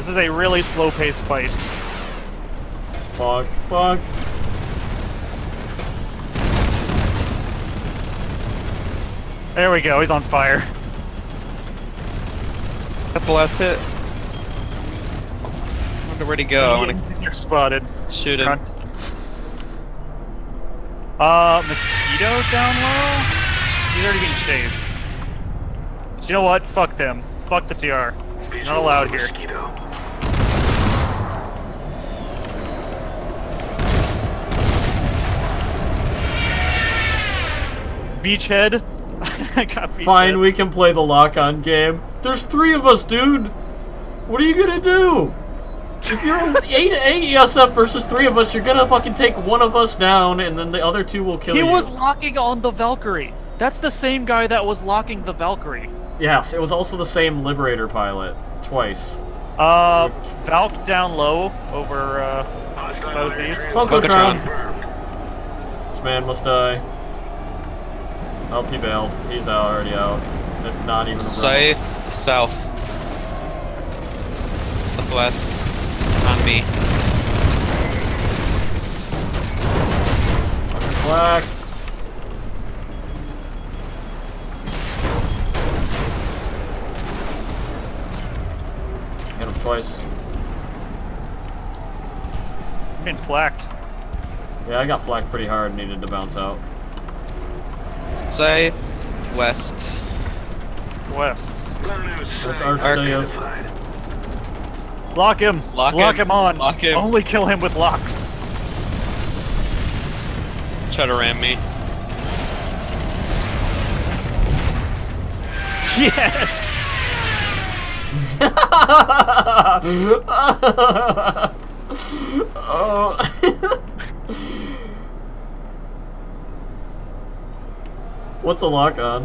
This is a really slow-paced fight. Fuck, fuck. There we go, he's on fire. Got the last hit. Wonder where'd he go? I wanna You're spotted. shoot him. Grunt. Mosquito down low? He's already being chased. But you know what? Fuck them. Fuck the TR. You're not allowed here. Beachhead. I got beachhead. Fine, we can play the lock-on game. There's 3 of us, dude! What are you gonna do? If you're 8 AESF versus 3 of us, you're gonna fucking take one of us down, and then the other 2 will kill you. He was locking on the Valkyrie. That's the same guy that was locking the Valkyrie. Yes, it was also the same Liberator pilot. Twice. Valk down low over, southeast. Funkotron! This man must die. Oh, he bailed. He's already out. It's not even a Scythe, south. Southwest. On me. Black. Hit him twice. I'm being flacked. Yeah, I got flacked pretty hard and needed to bounce out. Scythe, west. West. That's Archdeus. Lock him! Lock him on! Lock him. Only kill him with locks. Try to ram me. Yes! Oh. What's a lock on?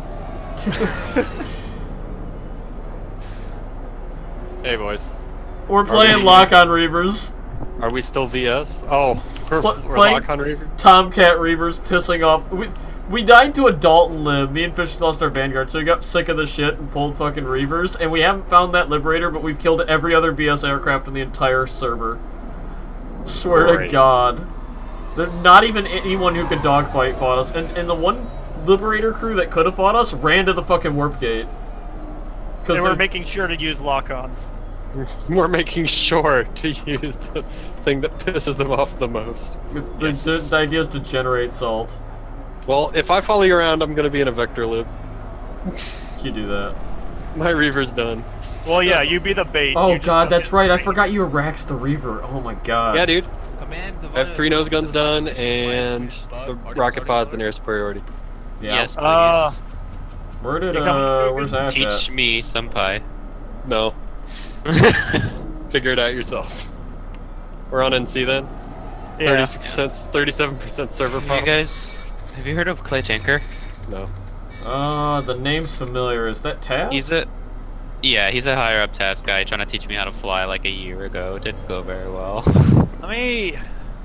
Hey boys. We're playing lock on Reavers. Are we still VS? Oh, we're Playing lock on Reaver? Tomcat Reavers pissing off. We died to a Dalton lib. Me and Fish lost our Vanguard, so we got sick of the shit and pulled fucking Reavers. And we haven't found that Liberator, but we've killed every other VS aircraft in the entire server. Swear to God. There's not even anyone who could dogfight fought us. And the one Liberator crew that could have fought us ran to the fucking warp gate. They were making sure to use lock-ons. We're making sure to use the thing that pisses them off the most. The idea is to generate salt. Well, if I follow you around, I'm gonna be in a vector loop. You do that. My Reaver's done. Well, yeah, you be the bait. Oh God, that's right. I forgot you Rax the Reaver. Oh my God. Yeah, dude. I have 3 nose guns done and the rocket pods and air superiority. Yeah. Yes, please. Where did where's Ash Teach at? me, senpai. No. Figure it out yourself. We're on NC then? Yeah. 30%, 37% server pop. You guys, have you heard of Clay Tanker? No. The name's familiar. Is that Taz? He's a higher up task guy trying to teach me how to fly like a year ago. Didn't go very well. Let me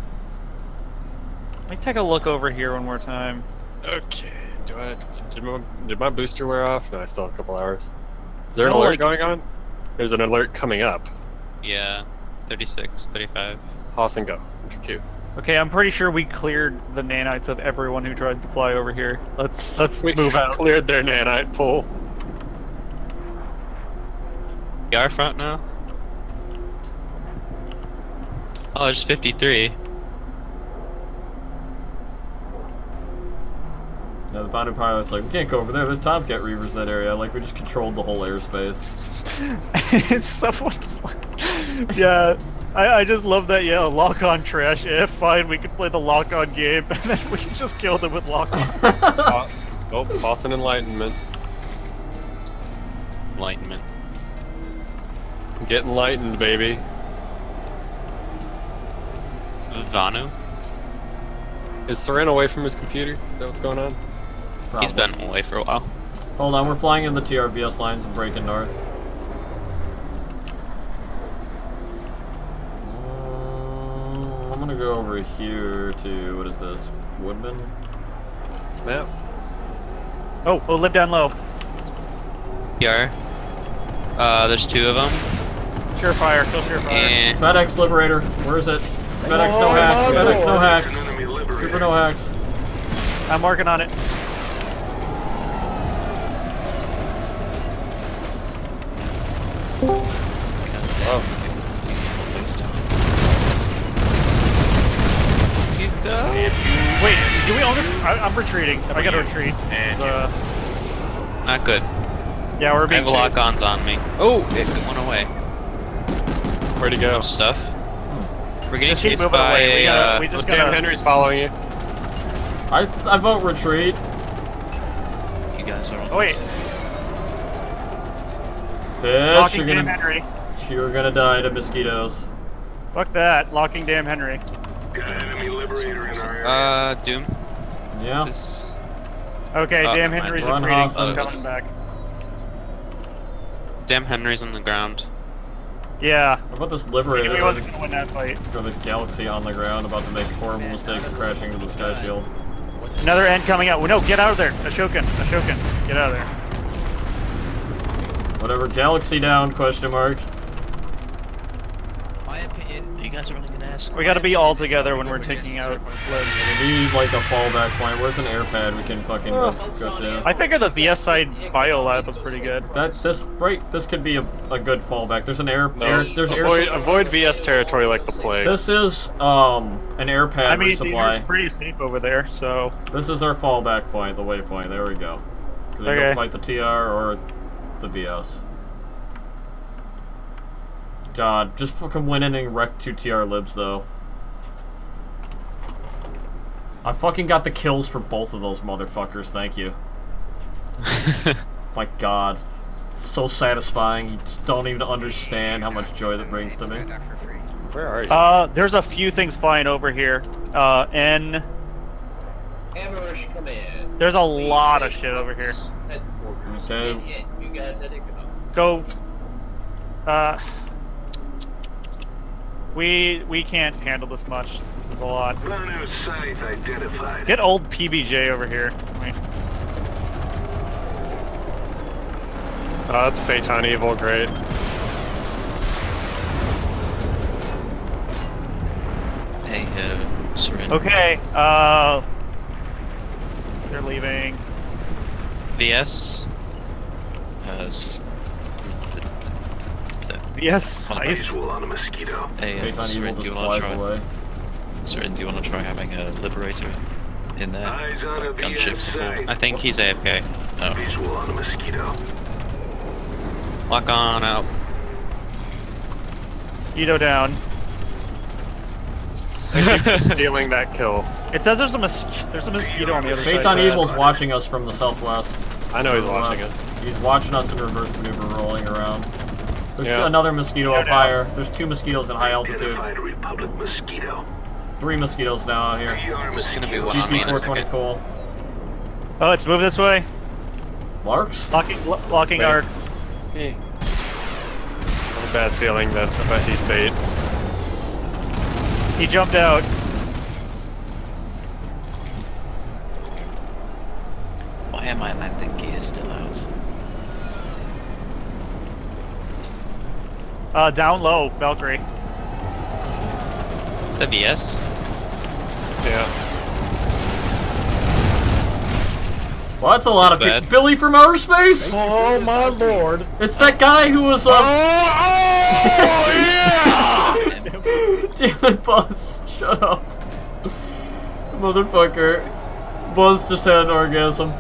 take a look over here one more time. Okay. Did my booster wear off? No, I still have a couple hours. Is there an No, alert like- going on? There's an alert coming up. Yeah, 36, 35. HOSSIN go. Q. Okay, I'm pretty sure we cleared the nanites of everyone who tried to fly over here. Let's We move out. cleared their nanite pool. You are front now? Oh, it's 53. Yeah, the boundary pilot's like, we can't go over there. There's Tomcat Reavers in that area. Like, we just controlled the whole airspace. It's someone's like, yeah. I just love that. Yeah, lock-on trash. Yeah, fine. We can play the lock-on game, and then we can just kill them with lock-on. Oh, HOSSIN enlightenment. Enlightenment. Get enlightened, baby. Vanu? Is Seren away from his computer? Is that what's going on? Probably. He's been away for a while. Hold on, we're flying in the TRBS lines and breaking north. I'm gonna go over here to, what is this? Woodman? Map. Oh, live down low. PR. There's 2 of them. Surefire, kill Surefire. FedEx Liberator, where is it? FedEx no hacks, FedEx no hacks. Super no hacks. I'm working on it. Oh. He's done. Wait, do we own this? I'm retreating. I gotta retreat. Not good. Yeah, we're I being have lock-ons on me. Oh, it went away. Where'd he go? Stuff. We're getting Just keep chased moving by away. We just Damn gotta... Henry's following you. I vote retreat. You guys are on Oh wait, Fish, locking Dam Henry. you're gonna die to mosquitoes. Fuck that, locking Dam Henry. Doom. Yeah. This... Okay, Oh, Dam never Henry's mind. retreating, Run, I'm Hoss. coming back. Damn Henry's on the ground. Yeah. How about this He Liberator? wasn't gonna win that fight. Got this Galaxy on the ground, about to make a horrible mistake of crashing into the Sky Shield. Another end coming out. No, get out of there. Ashokan, get out of there. Whatever, Galaxy down, question mark. My opinion, you guys are really gonna ask. We gotta be all together when we're taking out Libs. We need like a fallback point. Where's an air pad we can fucking go to? I figure the VS side bio lab was pretty good. This could be a good fallback. There's an Avoid VS territory like the plague. This is an air pad I mean, resupply. it's pretty safe over there, so... This is our fallback point, the waypoint. There we go. Can we go fight the TR or the VS? God, just fucking win in and wreck 2 TR libs though. I fucking got the kills for both of those motherfuckers, thank you. My god. It's so satisfying, you just don't even understand how much joy that brings to me. Where are you? There's a few things flying over here. Ambush command. There's a lot of shit over here. Okay. You guys had it go. We can't handle this much. This is a lot. Get old PBJ over here. Oh, that's Phaeton Evil, great. Hey, surrender. Okay, they're leaving. VS. Yes, Hey, Phaeton Seren, Evil do just you want to flies try? away. Seren, do you want to try having a Liberator in there? Like gunship support? I think he's AFK. Oh. Lock on out. Mosquito down. Thank you for stealing that kill. It says there's a mosquito on the other Phaeton side. Evil's watching us from the southwest. I know he's watching us. He's watching us in reverse maneuver rolling around. There's Yeah. another mosquito up higher. There's 2 mosquitoes in high altitude. 3 mosquitoes now out here. There's gonna be one on me in a GT420 second. cool. Oh, let's move this way. Larks? Locking Wait. arcs. I have a bad feeling that he's bait. He jumped out. Why am my landing gear still out? Down low, Valkyrie. Is that VS? Yeah. Well, that's a lot of people. bad. Billy from outer space! Oh my lord. It's that guy who was, Damn it, Buzz. Shut up. Motherfucker. Buzz just had an orgasm.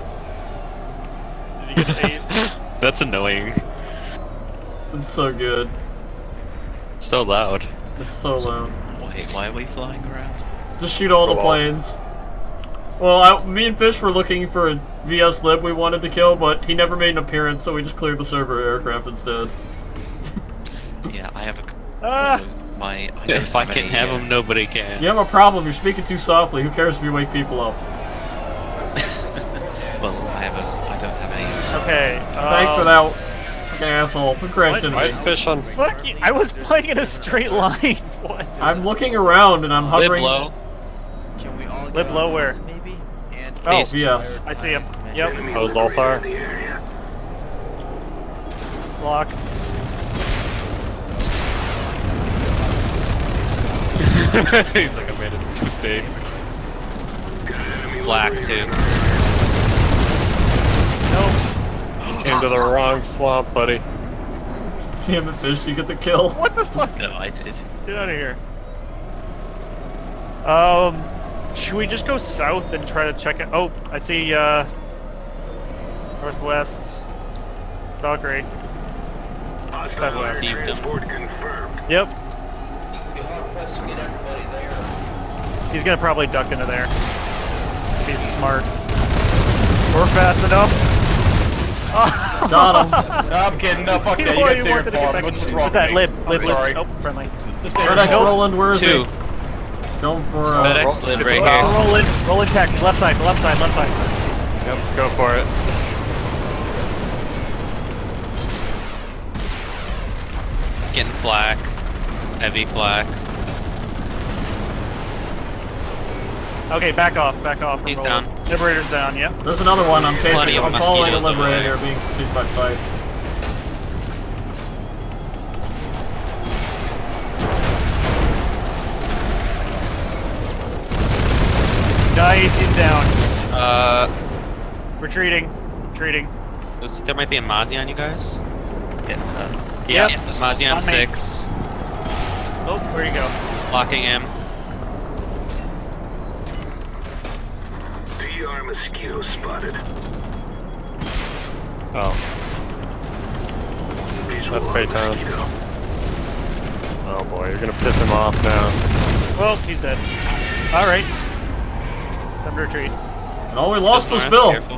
Did he get ace? That's annoying. It's so good. So loud. It's so loud. Wait, why are we flying around? Just shoot all the planes. Well, me and Fish were looking for a VS Lib we wanted to kill, but he never made an appearance, so we just cleared the server aircraft instead. Yeah, I have a... Ah! If I can't have him, nobody can. You have a problem, you're speaking too softly. Who cares if you wake people up? Well, I don't have any... Okay. Thanks for that fucking asshole. Who crashed into Why me? is Fish on? Fuck you. I was playing in a straight line. What? I'm looking around and I'm Lib hovering. low. Can we all Lib low where? maybe? And Oh, East. Yes. I see him. Yep. Oh, Zolthar? Block. He's like, I made a mistake. Black too. No. Came to the wrong swamp, buddy. Damn it, fish, you get the kill. What the fuck? No, I did. Get out of here. Should we just go south and try to check it? Oh, I see, northwest. Valkyrie. Southwest. Received him. Yep. He's gonna probably duck into there. If he's smart. Or fast enough. Oh. Got him. No, I'm kidding. No, fuck that. You guys stay here for him. What's wrong with that me? lib. I'm sorry. Oh, friendly. Just stay FedEx here. Roland, where is he? Two. Going for FedEx lid right Oh, here. roll in tech. Left side, left side, left side. Yep, go for it. Getting flak. Heavy flak. Okay, back off, back off. He's Roll. down. Liberator's down, yep. There's another one I'm chasing. Plenty of I'm following the mosquitoes over Liberator there. being chased by sight. Nice, he's down. Retreating. Retreating. There might be a mossie on you guys. Yep. Yeah, mossie on On me. 6. Oh, where you go? Locking him. DR mosquito spotted. Oh. That's Paytown. Oh boy, you're gonna piss him off now. Well, he's dead. Alright. Time to retreat. And all we lost was North, Bill. careful.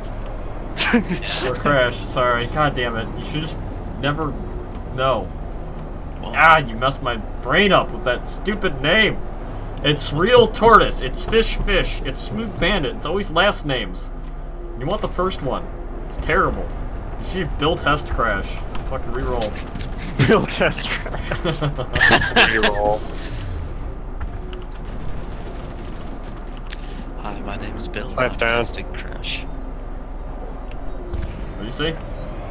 Or Crash, sorry. God damn it. You should just never... No. Well, Ah, you messed my brain up with that stupid name. It's Real Tortoise. It's Fish Fish. It's Smooth Bandit. It's always last names. You want the first one. It's terrible. You should Bill Test Crash. Just fucking re-roll. Real test crash. Reroll. Hi, my name's Bill. Scythe down. Fantastic Crash. What do you see?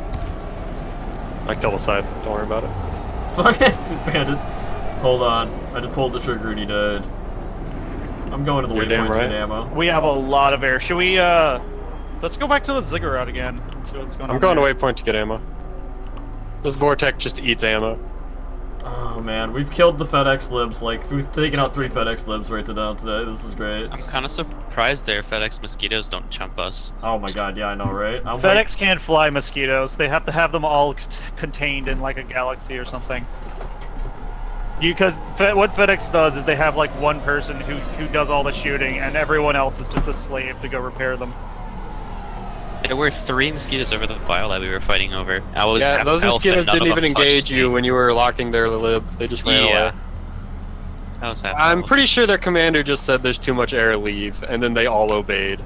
I killed a scythe, don't worry about it. Fuck it, Bandit. Hold on. I just pulled the trigger and he died. I'm going to the You're waypoint damn to right. get ammo. We have a lot of air. Should we, let's go back to the ziggurat again and see what's going on. I'm going to there. waypoint to get ammo. This Vortex just eats ammo. Oh man, we've killed the FedEx libs. Like, we've taken out 3 FedEx libs right down today. This is great. I'm kind of surprised their FedEx mosquitoes don't chump us. Oh my god, yeah, I know, right? I'm FedEx can't fly mosquitoes. They have to have them all contained in like a galaxy or something. Because what FedEx does is they have like one person who does all the shooting, and everyone else is just a slave to go repair them. There were 3 mosquitoes over the file that we were fighting over. I was Yeah, half those health mosquitoes and none didn't of even them touched engage you me. when you were locking their lib. They just ran Yeah. away. I was half I'm health. pretty sure their commander just said there's too much air, leave, and then they all obeyed.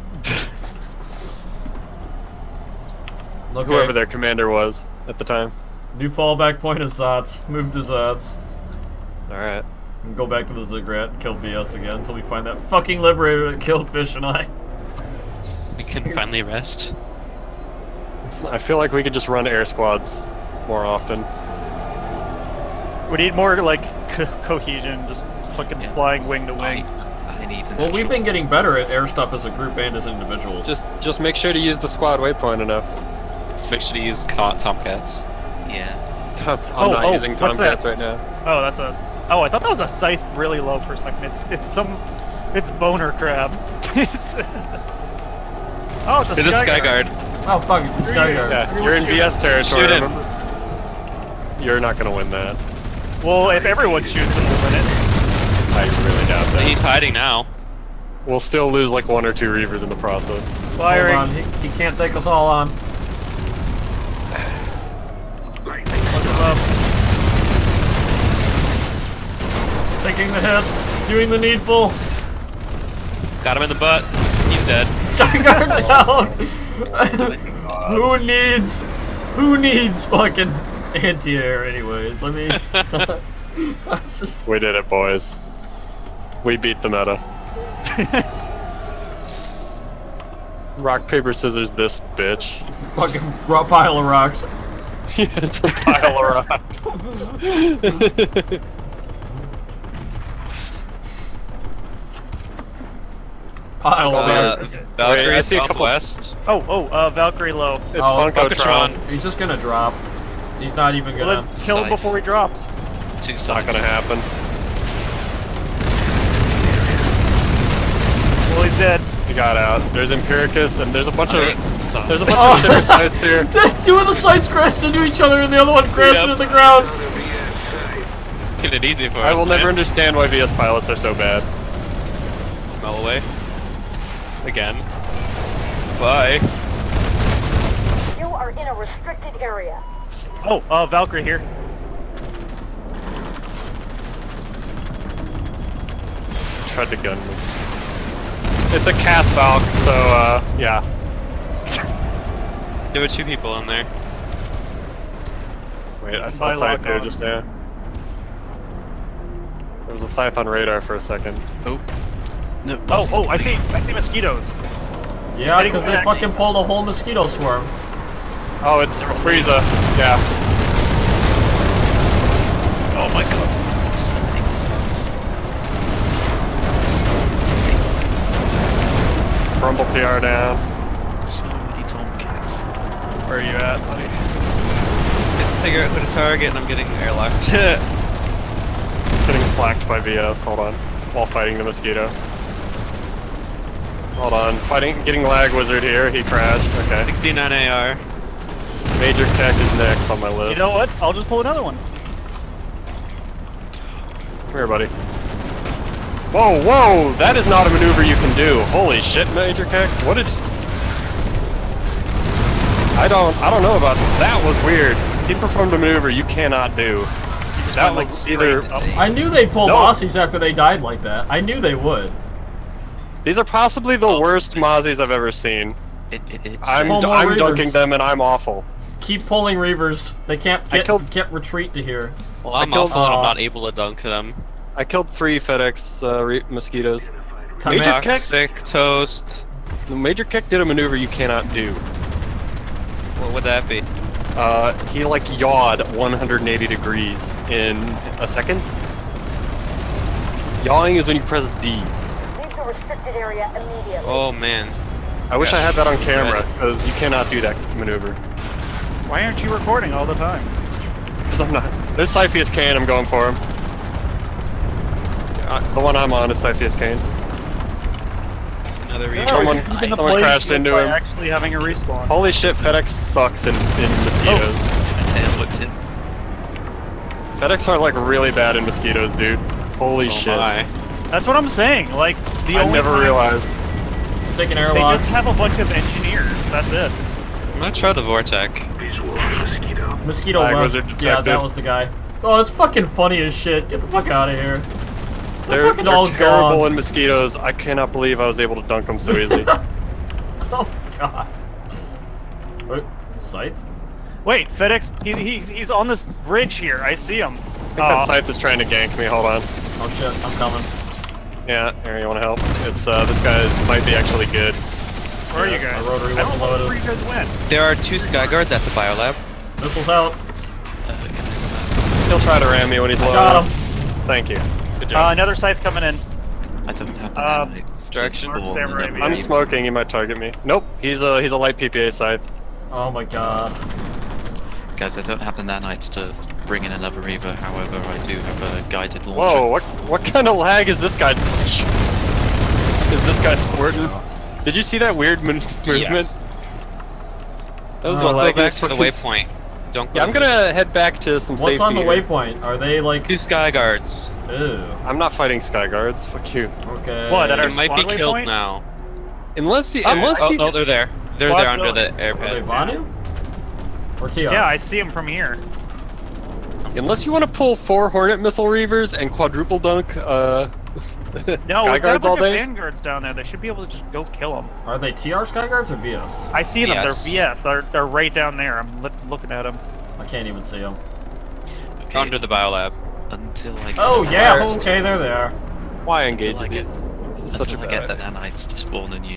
Okay. Whoever their commander was at the time. New fallback point is Zots. Move to Zots. Alright. And go back to the ziggurat and kill VS again until we find that fucking Liberator that killed Fish and I. We can finally rest. I feel like we could just run air squads more often. We need more like cohesion, just fucking Yeah. flying wing to wing. I need an Well, we've actual- been getting better at air stuff as a group and as individuals. Just make sure to use the squad waypoint enough. Make sure to use Tomcats. Yeah. I'm not oh, using what's that? Tomcats right now. Oh, that's a. Oh, I thought that was a scythe really low for a second. It's boner crab. it's, oh, it's a It's a skyguard. Skyguard. Oh fuck, it's the Skyguard. Yeah, you're in VS territory, Shoot him. remember? You're not gonna win that. Well, if everyone shoots him, we'll win it. I really doubt that. He's hiding now. We'll still lose like 1 or 2 Reavers in the process. Firing. Hold on, he can't take us all on. Look him up. Taking the hits, doing the needful. Got him in the butt. He's dead. Skyguard down! Who needs fucking anti-air anyways? I mean, that's just... We did it, boys. We beat the meta. Rock, paper, scissors, this bitch. Fucking raw pile of rocks. It's a pile of rocks. Pile up. Valkyrie, I see a couple. southwest. Valkyrie low. It's Oh, Funkotron. He's just gonna drop. He's not even gonna. Kill him before he drops. Two Not sides. gonna happen. Well, he's dead. He got out. There's Empiricus, and there's a bunch of Side. there's a bunch of shitter sites here. Two of the sites crashed into each other, and the other one crashed into the ground. Making it easy for I us. will never man. understand why VS pilots are so bad. Mile away. Again. Bye. You are in a restricted area. Valkyrie here. Tried to gun me. It's a cast Valk, so yeah. There were two people in there. Wait, I saw a scythe here just there. There was a scythe on radar for a second. Oh. No, I see mosquitoes. Yeah, because they fucking pulled a whole mosquito swarm. Oh, it's Frieza. Yeah. Oh my god. So many missiles. Rumble TR down. So many Tomcats. Where are you at, buddy? Can't figure out who to target and I'm getting airlocked. Getting flacked by VS, hold on. While fighting the mosquito. Hold on, getting lag wizard here, he crashed, okay. 69 AR. Major Tech is next on my list. You know what? I'll just pull another one. Come here, buddy. Whoa, whoa! That is not a maneuver you can do. Holy shit, Major Tech. What did... I don't know about that. That was weird. He performed a maneuver you cannot do. That was either... I knew they'd pull No. mossies after they died like that. I knew they would. These are possibly the worst mozzies I've ever seen. I'm Pull more dunking Reavers. them and I'm awful. Keep pulling Reavers. They can't get retreat to here. Well, I'm awful and I'm not able to dunk them. I killed 3 FedEx mosquitoes. Come Major back. Kick? Sick toast. Major Kick did a maneuver you cannot do. What would that be? He like yawed 180 degrees in a second. Yawing is when you press D. Leave the restricted area immediately. Oh man. I wish I had that on camera, because you cannot do that maneuver. Why aren't you recording all the time? Because I'm not. There's Cypheus Kane, I'm going for him. The one I'm on is Cypheus Kane. Another reason. Someone crashed into him. Actually having a respawn. Holy shit, FedEx sucks in mosquitoes. My tail looked in. FedEx are like really bad in mosquitoes, dude. Holy shit. That's what I'm saying. Like I never realized. Taking They airlocks. just have a bunch of engineers. That's it. I'm gonna try the Vortec. Mosquito Lag left. wizard Yeah, that detected. was the guy. Oh, it's fucking funny as shit. Get the fuck out of here. They're fucking all terrible gone. in mosquitoes. I cannot believe I was able to dunk them so easily. Oh god. Wait, scythe? Wait, FedEx. He's on this bridge here. I see him. I think that scythe is trying to gank me. Hold on. Oh shit, I'm coming. Yeah, here, you want to help? It's this guy might be actually good. Where are you guys? My rotary I don't wasn't know loaded. where you guys went. There are 2 skyguards at the biolab. Missiles out. He'll try to ram me when he's low. Got him. Thank you. Good job. Another scythe coming in. I don't have the distraction. I'm smoking. He might target me. Nope. He's a light PPA scythe. Oh my god. Guys, I don't have the nanites to bring in another Reaver, however, I do have a guided launcher. Whoa, what kind of lag is this guy? Is this guy squirting? Did you see that weird movement? Yes. That was the Go lag. back to the waypoint. Don't go Yeah, I'm gonna head back to some What's safety on the here. waypoint? Are they like... 2 skyguards. Ew. I'm not fighting skyguards. Fuck you. Okay. What, at our They might be squad killed waypoint? now. Unless you, Oh, they're there. They're there Squad's under the up. Are they airpad. Vanu? Or TR? Yeah, I see him from here. unless you want to pull 4 Hornet missile reavers and quadruple dunk No, we've got a skyguards all bunch of day. vanguards down there. They should be able to just go kill them. Are they TR Skyguards or VS? I see them. VS. They're VS. They're right down there. I'm looking at them. I can't even see them. Okay. Under the biolab. Until I get Oh yeah, first. okay, there they are. Why engage Until I with get, these? This is such a until I bad get the idea. nanites to spawn in you.